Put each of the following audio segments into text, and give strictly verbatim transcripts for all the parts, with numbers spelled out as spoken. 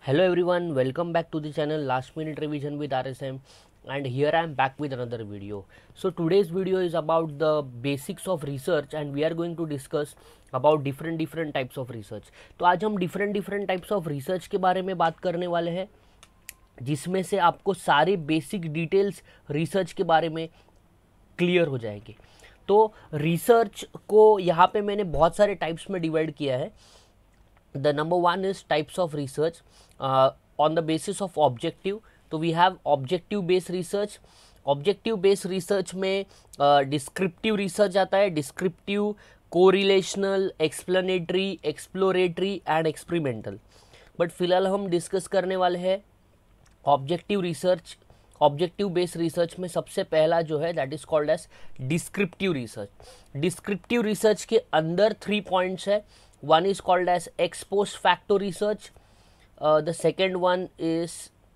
Hello everyone, welcome back to the channel Last Minute Revision with R S M, and here I am back with another video. So today's video is about the basics of research and we are going to discuss about different different types of research. तो आज हम different different types of research के बारे में बात करने वाले हैं, जिसमें से आपको सारे बेसिक डिटेल्स रिसर्च के बारे में क्लियर हो जाएंगे। तो रिसर्च को यहाँ पे मैंने बहुत सारे टाइप्स में डिवाइड किया है। The number one is types of research uh, on the basis of objective. तो we have objective based research. Objective based research में uh, descriptive research आता है, descriptive, correlational, explanatory, exploratory and experimental. But फिलहाल हम discuss करने वाले हैं objective research. Objective based research में सबसे पहला जो है that is called as descriptive research. Descriptive research के अंदर थ्री पॉइंट्स है। One is called as ex post facto research. Uh, the second one is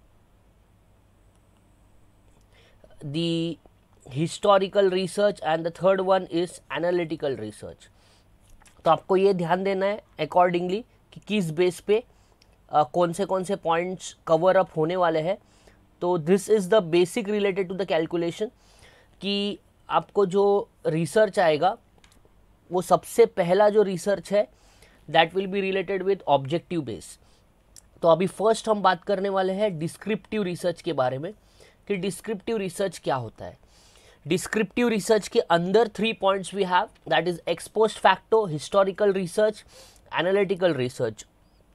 the historical research and the third one is analytical research. तो आपको ये ध्यान देना है accordingly कि किस बेस पे uh, कौन से कौन से पॉइंट्स कवर अप होने वाले हैं। तो this is the basic related to the calculation कि आपको जो रिसर्च आएगा वो सबसे पहला जो रिसर्च है that will be related with objective base. तो अभी फर्स्ट हम बात करने वाले हैं डिस्क्रिप्टिव रिसर्च के बारे में कि डिस्क्रिप्टिव रिसर्च क्या होता है। डिस्क्रिप्टिव रिसर्च के अंदर three points we have that is ex post facto, historical research, analytical research.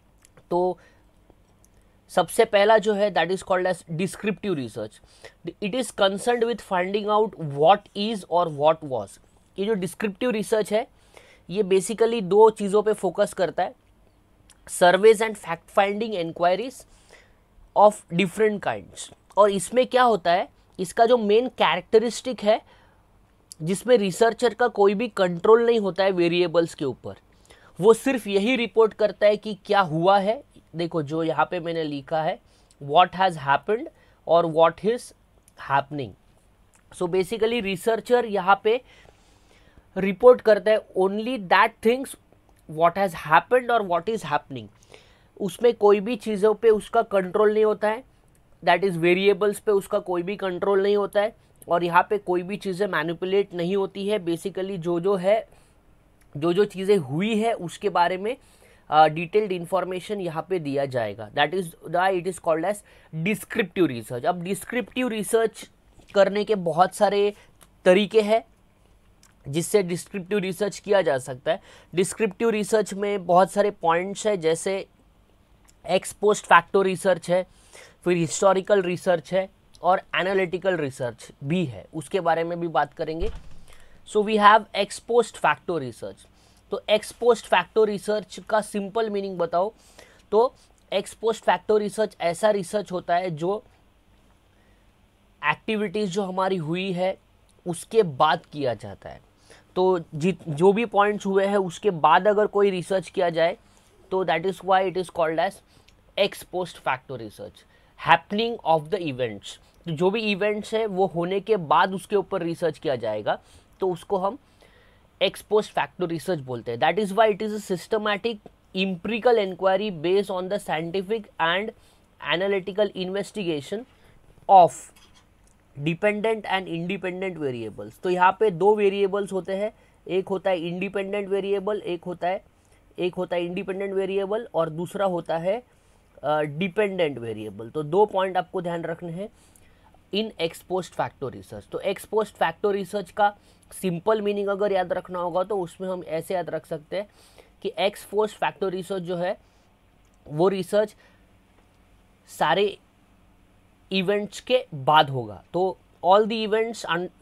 तो सबसे पहला जो है that is called as descriptive research. It is concerned with finding out what is और व्हाट वाज। ये जो डिस्क्रिप्टिव रिसर्च है ये बेसिकली दो चीज़ों पे फोकस करता है, surveys and fact finding inquiries of different kinds. और इसमें क्या होता है, इसका जो मेन कैरेक्टरिस्टिक है जिसमें रिसर्चर का कोई भी कंट्रोल नहीं होता है वेरिएबल्स के ऊपर, वो सिर्फ यही रिपोर्ट करता है कि क्या हुआ है। देखो जो यहाँ पे मैंने लिखा है व्हाट हैज़ हैपेंड और what is happening. So basically researcher यहाँ पे रिपोर्ट करता है only that things what has happened और व्हाट इज़ हैपनिंग। उसमें कोई भी चीज़ों पे उसका कंट्रोल नहीं होता है, दैट इज़ वेरिएबल्स पे उसका कोई भी कंट्रोल नहीं होता है और यहाँ पे कोई भी चीज़ें मैनिपुलेट नहीं होती है। बेसिकली जो जो है जो जो चीज़ें हुई है उसके बारे में डिटेल्ड इंफॉर्मेशन यहाँ पे दिया जाएगा। That is the it is called as descriptive research. अब डिस्क्रिप्टिव रिसर्च करने के बहुत सारे तरीके हैं जिससे डिस्क्रिप्टिव रिसर्च किया जा सकता है। डिस्क्रिप्टिव रिसर्च में बहुत सारे पॉइंट्स है, जैसे एक्स पोस्ट फैक्टो रिसर्च है, फिर हिस्टोरिकल रिसर्च है और एनालिटिकल रिसर्च भी है, उसके बारे में भी बात करेंगे। So we have ex post facto research. तो एक्स पोस्ट फैक्टो रिसर्च का सिंपल मीनिंग बताओ तो एक्स पोस्ट फैक्टो रिसर्च ऐसा रिसर्च होता है जो एक्टिविटीज़ जो हमारी हुई है उसके बाद किया जाता है। तो जित जो भी पॉइंट्स हुए हैं उसके बाद अगर कोई रिसर्च किया जाए तो that is why it is called as ex post facto research. Happening of the events, तो जो भी इवेंट्स है वो होने के बाद उसके ऊपर रिसर्च किया जाएगा तो उसको हम एक्स पोस्ट फैक्टो रिसर्च बोलते हैं। That is why it is a systematic empirical inquiry based on the scientific and analytical investigation of dependent and independent variables. तो यहाँ पे दो वेरिएबल्स होते हैं, एक होता है इंडिपेंडेंट वेरिएबल, एक होता है एक होता है इंडिपेंडेंट वेरिएबल और दूसरा होता है डिपेंडेंट वेरिएबल। तो दो पॉइंट आपको ध्यान रखने हैं in ex post facto research. तो एक्स पोस्ट फैक्टो रिसर्च का सिंपल मीनिंग अगर याद रखना होगा तो उसमें हम ऐसे याद रख सकते हैं कि एक्स पोस्ट फैक्टो रिसर्च जो है वो रिसर्च सारे इवेंट्स के बाद होगा। तो ऑल द इवेंट्स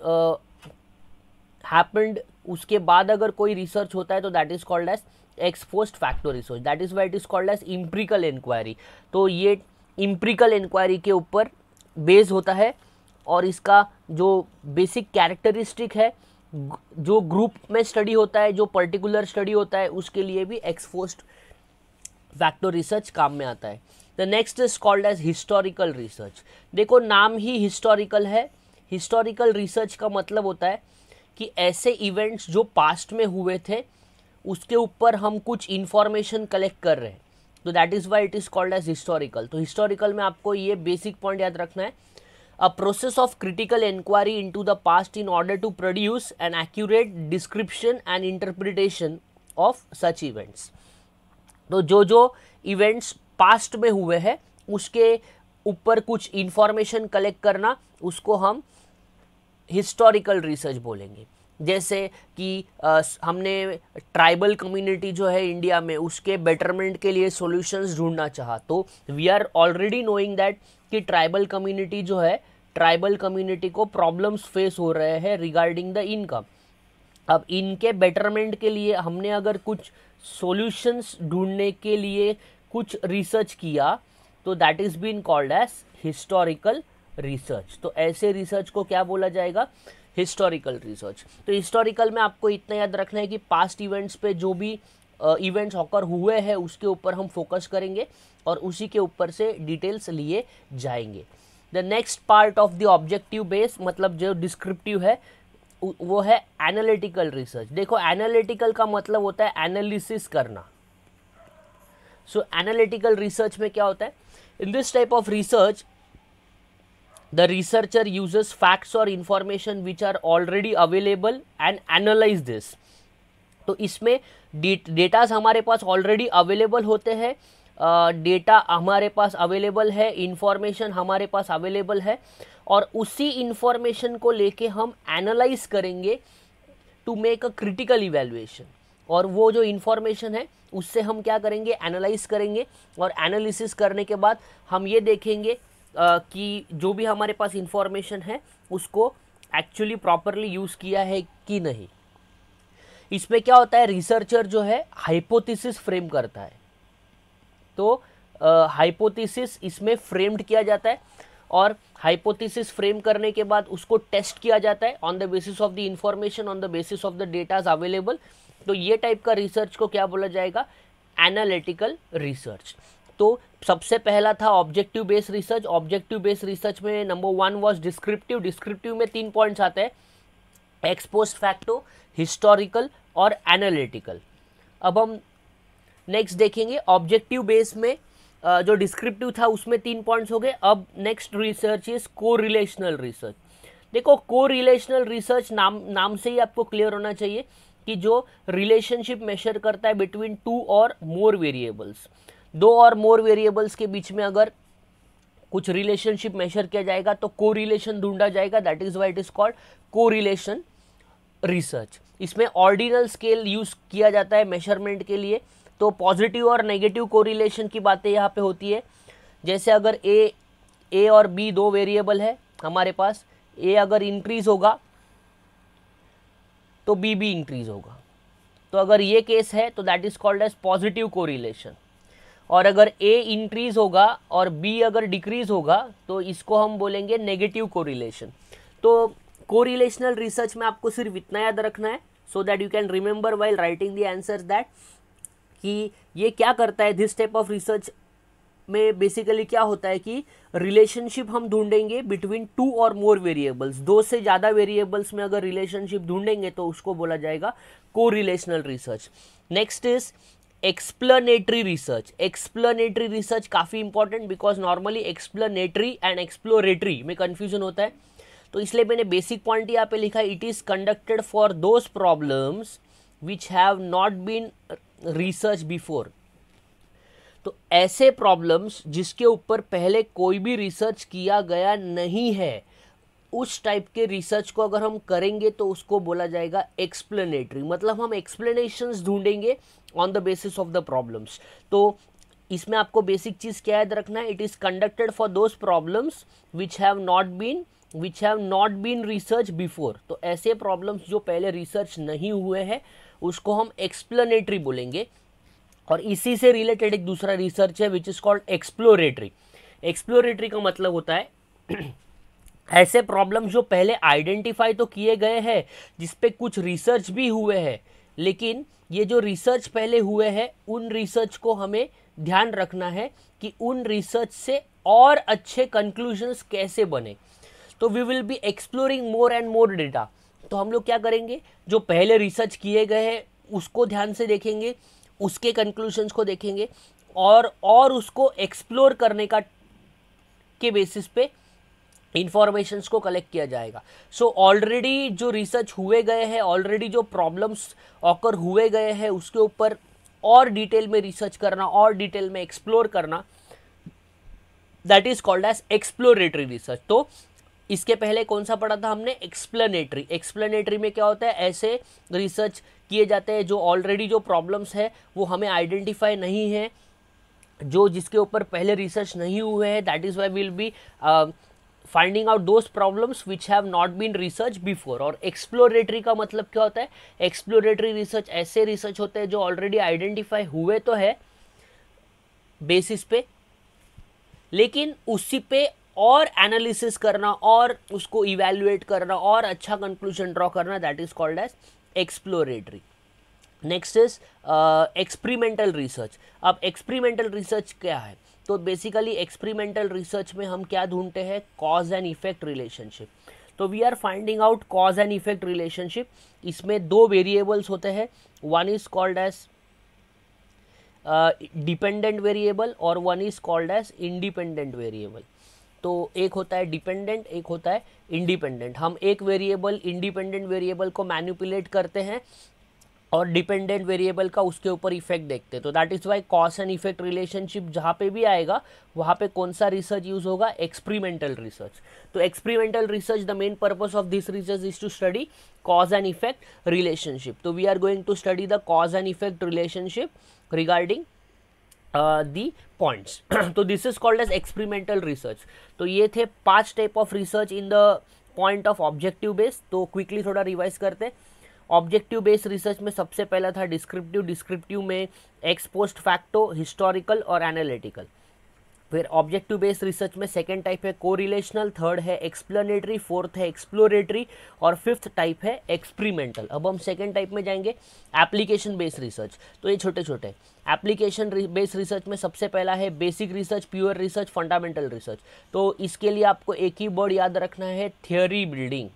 हैपेंड उसके बाद अगर कोई रिसर्च होता है तो that is called as ex post facto research. That is why it is called as empirical inquiry. तो ये इम्प्रिकल इंक्वायरी के ऊपर बेस होता है और इसका जो बेसिक कैरेक्टरिस्टिक है, जो ग्रुप में स्टडी होता है, जो पर्टिकुलर स्टडी होता है, उसके लिए भी एक्स पोस्ट फैक्टो रिसर्च काम में आता है। The next is called as historical research. देखो नाम ही हिस्टोरिकल है। हिस्टोरिकल रिसर्च का मतलब होता है कि ऐसे इवेंट्स जो पास्ट में हुए थे उसके ऊपर हम कुछ इन्फॉर्मेशन कलेक्ट कर रहे हैं। तो that is why it is called as historical. तो हिस्टोरिकल में आपको ये बेसिक पॉइंट याद रखना है, a process of critical inquiry into the past in order to produce an accurate description and interpretation of such events. तो जो जो इवेंट्स पास्ट में हुए हैं उसके ऊपर कुछ इंफॉर्मेशन कलेक्ट करना, उसको हम हिस्टोरिकल रिसर्च बोलेंगे। जैसे कि आ, हमने ट्राइबल कम्युनिटी जो है इंडिया में, उसके बेटरमेंट के लिए सॉल्यूशंस ढूंढना चाहा, तो we are already knowing that कि ट्राइबल कम्युनिटी जो है, ट्राइबल कम्युनिटी को प्रॉब्लम्स फेस हो रहे हैं रिगार्डिंग द इनकम। अब इनके बेटरमेंट के लिए हमने अगर कुछ सॉल्यूशंस ढूंढने के लिए कुछ रिसर्च किया, तो that is been called as historical research. तो ऐसे रिसर्च को क्या बोला जाएगा? Historical research. तो हिस्टोरिकल में आपको इतना याद रखना है कि पास्ट इवेंट्स पे जो भी इवेंट्स ऑकर हुए हैं उसके ऊपर हम फोकस करेंगे और उसी के ऊपर से डिटेल्स लिए जाएंगे। The next part of the objective base, मतलब जो डिस्क्रिप्टिव है, वो है एनालिटिकल रिसर्च। देखो, एनालिटिकल का मतलब होता है एनालिसिस करना। सो एनालिटिकल रिसर्च में क्या होता है? In this type of research the researcher uses facts or information which are already available and analyze this। तो इसमें डेटास हमारे पास ऑलरेडी अवेलेबल होते हैं, डेटा uh, हमारे पास अवेलेबल है, इंफॉर्मेशन हमारे पास अवेलेबल है, और उसी इंफॉर्मेशन को लेके हम एनालाइज करेंगे to make a critical evaluation. और वो जो इंफॉर्मेशन है उससे हम क्या करेंगे? एनालाइज करेंगे, और एनालिसिस करने के बाद हम ये देखेंगे Uh, कि जो भी हमारे पास इंफॉर्मेशन है उसको एक्चुअली प्रॉपरली यूज़ किया है कि नहीं। इसमें क्या होता है? रिसर्चर जो है हाइपोथेसिस फ्रेम करता है। तो हाइपोथेसिस uh, इसमें फ्रेम्ड किया जाता है, और हाइपोथेसिस फ्रेम करने के बाद उसको टेस्ट किया जाता है on the basis of the information, on the basis of the datas available. तो ये टाइप का रिसर्च को क्या बोला जाएगा? Analytical research. तो सबसे पहला था objective based research. Objective based research में number one was descriptive. Descriptive में तीन पॉइंट्स आते हैं, एक्स पोस्ट फैक्टो, हिस्टोरिकल और एनालिटिकल। अब हम नेक्स्ट देखेंगे ऑब्जेक्टिव बेस में जो डिस्क्रिप्टिव था उसमें तीन पॉइंट्स हो गए। अब next research is correlational research. देखो, को रिलेशनल रिसर्च नाम नाम से ही आपको क्लियर होना चाहिए कि जो रिलेशनशिप मेजर करता है बिटवीन टू और मोर वेरिएबल्स। दो और मोर वेरिएबल्स के बीच में अगर कुछ रिलेशनशिप मेजर किया जाएगा तो को रिलेशन ढूंढा जाएगा। That is why it is called correlation research. इसमें ऑर्डिनल स्केल यूज किया जाता है मेजरमेंट के लिए। तो पॉजिटिव और नेगेटिव को रिलेशन की बातें यहाँ पे होती है। जैसे अगर ए ए और बी दो वेरिएबल है हमारे पास, ए अगर इंक्रीज होगा तो बी भी इंक्रीज होगा। तो अगर ये केस है तो that is called as positive correlation. और अगर A इंक्रीज होगा और B अगर डिक्रीज होगा तो इसको हम बोलेंगे नेगेटिव कोरिलेशन। तो कोरिलेशनल रिसर्च में आपको सिर्फ इतना याद रखना है, so that you can remember while writing the answers, that कि ये क्या करता है। दिस टाइप ऑफ रिसर्च में बेसिकली क्या होता है कि रिलेशनशिप हम ढूंढेंगे बिटवीन टू और मोर वेरिएबल्स। दो से ज़्यादा वेरिएबल्स में अगर रिलेशनशिप ढूंढेंगे तो उसको बोला जाएगा correlational research. Next is explanatory research. Explanatory research काफ़ी important, because normally explanatory and exploratory में कंफ्यूजन होता है, तो इसलिए मैंने बेसिक पॉइंट यहाँ पे लिखा है, it is conducted for those problems which have not been research before. तो ऐसे प्रॉब्लम्स जिसके ऊपर पहले कोई भी रिसर्च किया गया नहीं है, उस टाइप के रिसर्च को अगर हम करेंगे तो उसको बोला जाएगा एक्सप्लेनेटरी। मतलब हम एक्सप्लेनेशंस ढूंढेंगे on the basis of the problems. तो इसमें आपको बेसिक चीज़ क्या याद रखना है? It is conducted for those problems which have not been which have not been research before. तो ऐसे प्रॉब्लम्स जो पहले रिसर्च नहीं हुए हैं उसको हम एक्सप्लेनेटरी बोलेंगे। और इसी से रिलेटेड एक दूसरा रिसर्च है which is called exploratory. Exploratory का मतलब होता है ऐसे प्रॉब्लम्स जो पहले आइडेंटिफाई तो किए गए हैं, जिस पे कुछ रिसर्च भी हुए हैं, लेकिन ये जो रिसर्च पहले हुए हैं उन रिसर्च को हमें ध्यान रखना है कि उन रिसर्च से और अच्छे कंक्लूजन्स कैसे बने। तो we will be exploring more and more data. तो हम लोग क्या करेंगे, जो पहले रिसर्च किए गए हैं उसको ध्यान से देखेंगे, उसके कंक्लूजन्स को देखेंगे, और और उसको एक्सप्लोर करने का के बेसिस पे इंफॉर्मेशंस को कलेक्ट किया जाएगा. सो ऑलरेडी जो रिसर्च हुए गए हैं, ऑलरेडी जो प्रॉब्लम्स ऑकर हुए गए हैं, उसके ऊपर और डिटेल में रिसर्च करना और डिटेल में एक्सप्लोर करना, that is called as exploratory research. तो इसके पहले कौन सा पढ़ा था हमने? एक्सप्लेनेटरी. एक्सप्लेनेटरी में क्या होता है? ऐसे रिसर्च किए जाते हैं जो ऑलरेडी जो प्रॉब्लम्स है वो हमें आइडेंटिफाई नहीं है, जो जिसके ऊपर पहले रिसर्च नहीं हुए हैं. That is why will be finding out those problems which have not been research before. और एक्सप्लोरेटरी का मतलब क्या होता है? एक्सप्लोरेटरी रिसर्च ऐसे रिसर्च होते हैं जो ऑलरेडी आइडेंटिफाई हुए तो है बेसिस पे, लेकिन उसी पे और एनालिसिस करना और उसको इवेल्युएट करना और अच्छा कंक्लूजन ड्रॉ करना, that is called as exploratory. Next is experimental research. अब एक्सपेरिमेंटल रिसर्च क्या है? तो बेसिकली एक्सपेरिमेंटल रिसर्च में हम क्या ढूंढते हैं? Cause and effect relationship. तो we are finding out cause and effect relationship. इसमें दो वेरिएबल्स होते हैं. One is called as dependent variable और one is called as independent variable. तो एक होता है डिपेंडेंट, एक होता है इंडिपेंडेंट. हम एक वेरिएबल इंडिपेंडेंट वेरिएबल को मैनिपुलेट करते हैं और डिपेंडेंट वेरिएबल का उसके ऊपर इफेक्ट देखते हैं. तो that is why cause and effect relationship जहाँ पे भी आएगा वहाँ पे कौन सा रिसर्च यूज होगा? Experimental research. तो experimental research, the main purpose of this research is to study cause and effect relationship. तो we are going to study the cause and effect relationship regarding the points. तो this is called as experimental research. तो ये थे पांच type of research in the point of objective base. तो quickly थोड़ा revise करते हैं. ऑब्जेक्टिव बेस्ड रिसर्च में सबसे पहला था डिस्क्रिप्टिव. डिस्क्रिप्टिव में एक्स पोस्ट फैक्टो, हिस्टोरिकल और एनालिटिकल. फिर ऑब्जेक्टिव बेस्ड रिसर्च में सेकेंड टाइप है कोरिलेशनल, थर्ड है एक्सप्लेनेटरी, फोर्थ है एक्सप्लोरेटरी और फिफ्थ टाइप है एक्सपेरिमेंटल. अब हम सेकेंड टाइप में जाएंगे, एप्लीकेशन बेस्ड रिसर्च. तो ये छोटे छोटे एप्लीकेशन बेस्ड रिसर्च में सबसे पहला है basic research, pure research, fundamental research. तो इसके लिए आपको एक ही वर्ड याद रखना है, थियोरी बिल्डिंग.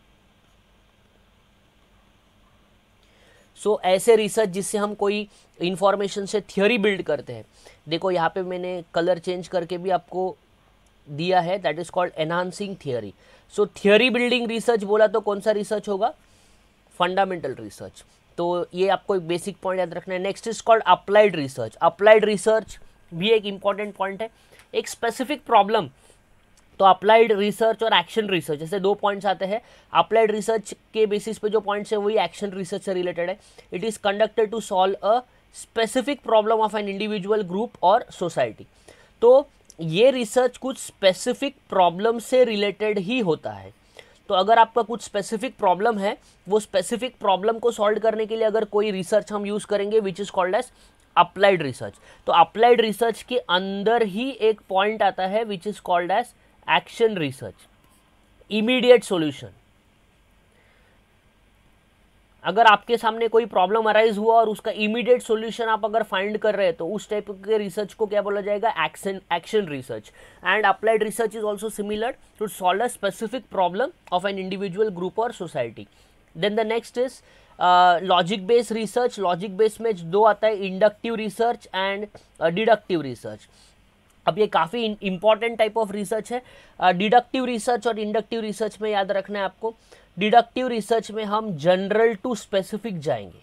सो so, ऐसे रिसर्च जिससे हम कोई इंफॉर्मेशन से थियोरी बिल्ड करते हैं. देखो यहाँ पे मैंने कलर चेंज करके भी आपको दिया है, that is called enhancing theory. So theory building research बोला तो कौन सा रिसर्च होगा? Fundamental research. तो ये आपको एक बेसिक पॉइंट याद रखना है. Next is called applied research. Applied research भी एक इंपॉर्टेंट पॉइंट है. एक स्पेसिफिक प्रॉब्लम, तो अप्लाइड रिसर्च और एक्शन रिसर्च ऐसे दो पॉइंट्स आते हैं. अप्लाइड रिसर्च के बेसिस पे जो पॉइंट्स है वही एक्शन रिसर्च से रिलेटेड है. It is conducted to solve a specific problem of an individual, group और सोसाइटी. तो ये रिसर्च कुछ स्पेसिफिक प्रॉब्लम से रिलेटेड ही होता है. तो अगर आपका कुछ स्पेसिफिक प्रॉब्लम है, वो स्पेसिफिक प्रॉब्लम को सॉल्व करने के लिए अगर कोई रिसर्च हम यूज करेंगे which is called as applied research. तो अप्लाइड रिसर्च के अंदर ही एक पॉइंट आता है which is called as action research, immediate solution. अगर आपके सामने कोई प्रॉब्लम अराइज हुआ और उसका इमीडिएट सॉल्यूशन आप अगर फाइंड कर रहे हैं तो उस टाइप के रिसर्च को क्या बोला जाएगा? Action action research. And applied research is also similar to solve a specific problem of an individual, group और society. Then the next is logic based research. Logic based में दो आता है, inductive research and deductive research. अब ये काफ़ी important type of research है. Deductive research और इंडक्टिव रिसर्च में याद रखना है आपको, डिडक्टिव रिसर्च में हम जनरल टू स्पेसिफिक जाएंगे.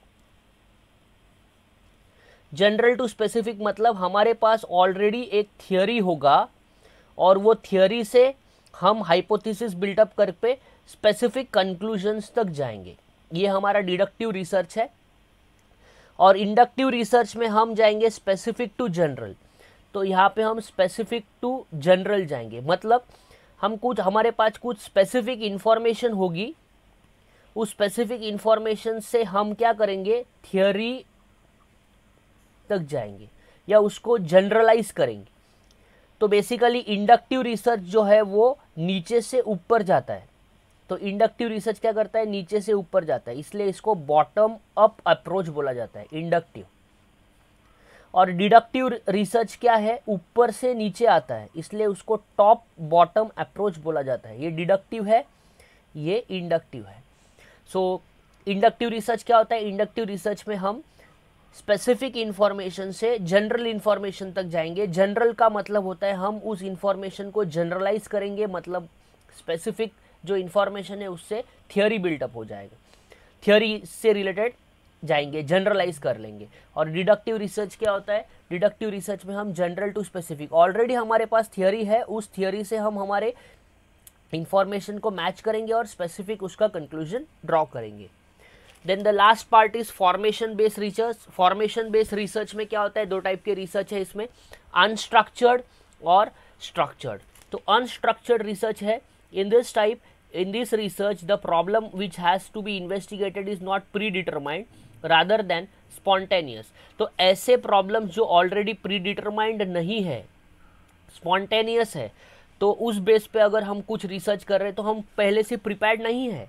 जनरल टू स्पेसिफिक मतलब हमारे पास ऑलरेडी एक थियोरी होगा और वो थियोरी से हम हाइपोथेसिस बिल्टअप कर पे स्पेसिफिक कंक्लूजन्स तक जाएंगे. ये हमारा डिडक्टिव रिसर्च है. और इंडक्टिव रिसर्च में हम जाएंगे स्पेसिफिक टू जनरल. तो यहाँ पे हम स्पेसिफिक टू जनरल जाएंगे, मतलब हम कुछ हमारे पास कुछ स्पेसिफिक इंफॉर्मेशन होगी, उस स्पेसिफिक इंफॉर्मेशन से हम क्या करेंगे? थियोरी तक जाएंगे या उसको जनरलाइज करेंगे. तो बेसिकली इंडक्टिव रिसर्च जो है वो नीचे से ऊपर जाता है. तो इंडक्टिव रिसर्च क्या करता है? नीचे से ऊपर जाता है, इसलिए इसको बॉटम अप अप्रोच बोला जाता है, इंडक्टिव. और डिडक्टिव रिसर्च क्या है? ऊपर से नीचे आता है, इसलिए उसको टॉप बॉटम अप्रोच बोला जाता है. ये डिडक्टिव है, ये इंडक्टिव है. सो इंडक्टिव रिसर्च क्या होता है? इंडक्टिव रिसर्च में हम स्पेसिफिक इंफॉर्मेशन से जनरल इंफॉर्मेशन तक जाएंगे। जनरल का मतलब होता है हम उस इंफॉर्मेशन को जनरलाइज करेंगे, मतलब स्पेसिफिक जो इंफॉर्मेशन है उससे थियोरी बिल्टअप हो जाएगा, थियोरी से रिलेटेड जाएंगे, जनरलाइज कर लेंगे। और डिडक्टिव रिसर्च क्या होता है? डिडक्टिव रिसर्च में हम जनरल टू स्पेसिफिक, ऑलरेडी हमारे पास थियोरी है, उस थियोरी से हम हमारे इंफॉर्मेशन को मैच करेंगे और स्पेसिफिक उसका कंक्लूजन ड्रॉ करेंगे। Then the last part is formation based research. Formation based research में क्या होता है? दो टाइप के रिसर्च है इसमें, अनस्ट्रक्चर्ड और स्ट्रक्चर्ड। तो अनस्ट्रक्चर्ड रिसर्च है, in this type in this research the problem which has to be investigated is not predetermined rather than spontaneous। तो ऐसे प्रॉब्लम जो ऑलरेडी प्रीडिटरमाइंड नहीं है, स्पॉन्टेनियस है, तो उस बेस पे अगर हम कुछ रिसर्च कर रहे हैं तो हम पहले से प्रिपेयर्ड नहीं है,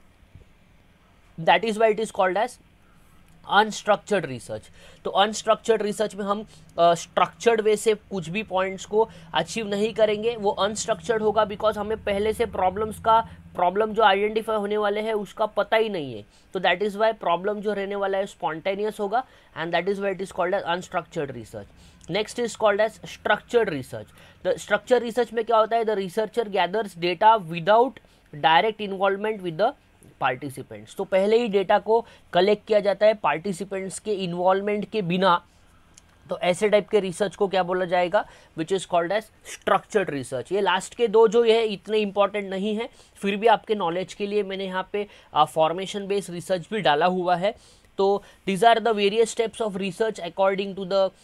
that is why it is called as unstructured research. तो अनस्ट्रक्चर्ड रिसर्च में हम स्ट्रक्चर्ड uh, वे से कुछ भी पॉइंट्स को अचीव नहीं करेंगे, वो अनस्ट्रक्चर्ड होगा बिकॉज हमें पहले से प्रॉब्लम्स का प्रॉब्लम जो आइडेंटिफाई होने वाले हैं उसका पता ही नहीं है। तो दैट इज वाई प्रॉब्लम जो रहने वाला है स्पॉन्टेनियस होगा, and that is why it is called as unstructured research. Next is called as structured research. The structured research में क्या होता है? The researcher gathers data without direct involvement with the participants. तो पहले ही डेटा को collect किया जाता है पार्टिसिपेंट्स के इन्वॉल्वमेंट के बिना, तो ऐसे टाइप के रिसर्च को क्या बोला जाएगा? Which is called as structured research. ये लास्ट के दो जो ये इतने इंपॉर्टेंट नहीं है, फिर भी आपके नॉलेज के लिए मैंने यहाँ पे फॉर्मेशन बेस्ड रिसर्च भी डाला हुआ है। तो these are the various steps of research according to the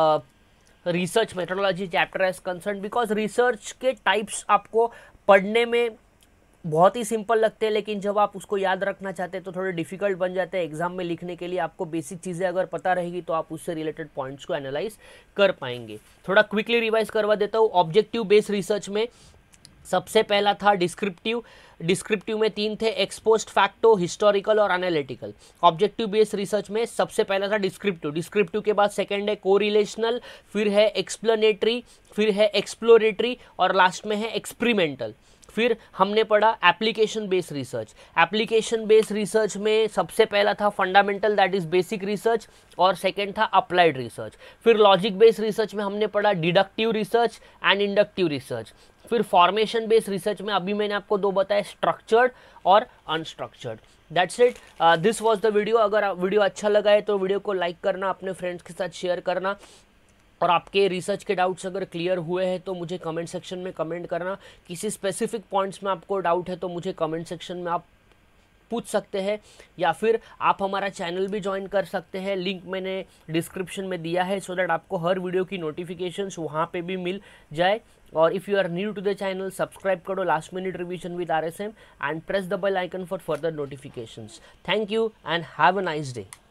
research methodology chapter as concern. Because research के टाइप्स आपको पढ़ने में बहुत ही सिंपल लगते हैं, लेकिन जब आप उसको याद रखना चाहते हैं तो थोड़े डिफिकल्ट बन जाते हैं एग्जाम में लिखने के लिए। आपको बेसिक चीज़ें अगर पता रहेगी तो आप उससे रिलेटेड पॉइंट्स को एनालाइज कर पाएंगे। थोड़ा क्विकली रिवाइज करवा देता हूँ। ऑब्जेक्टिव बेस्ड रिसर्च में सबसे पहला था डिस्क्रिप्टिव। डिस्क्रिप्टिव में तीन थे, एक्सपोस्ट, फैक्टो, हिस्टोरिकल और एनालिटिकल। ऑब्जेक्टिव बेस्ड रिसर्च में सबसे पहला था डिस्क्रिप्टिव। डिस्क्रिप्टिव के बाद सेकंड है कोरिलेशनल, फिर है एक्सप्लेनेटरी, फिर है एक्सप्लोरेटरी और लास्ट में है एक्सपेरिमेंटल। फिर हमने पढ़ा application based research. Application based research में सबसे पहला था fundamental, that is basic research, और सेकंड था अप्लाइड रिसर्च। फिर लॉजिक बेस्ड रिसर्च में हमने पढ़ा deductive research and inductive research. फिर फॉर्मेशन बेस्ड रिसर्च में अभी मैंने आपको दो बताए, स्ट्रक्चर्ड और unstructured. That's it, this was the video. अगर वीडियो अच्छा लगा है तो वीडियो को लाइक करना, अपने फ्रेंड्स के साथ शेयर करना, और आपके रिसर्च के डाउट्स अगर क्लियर हुए हैं तो मुझे कमेंट सेक्शन में कमेंट करना। किसी स्पेसिफिक पॉइंट्स में आपको डाउट है तो मुझे कमेंट सेक्शन में आप पूछ सकते हैं, या फिर आप हमारा चैनल भी ज्वाइन कर सकते हैं, लिंक मैंने डिस्क्रिप्शन में दिया है, सो दैट आपको हर वीडियो की नोटिफिकेशंस वहाँ पे भी मिल जाए। और if you are new to the channel, subscribe करो last minute revision with R S M and press the bell icon for further notifications. Thank you and have a nice day.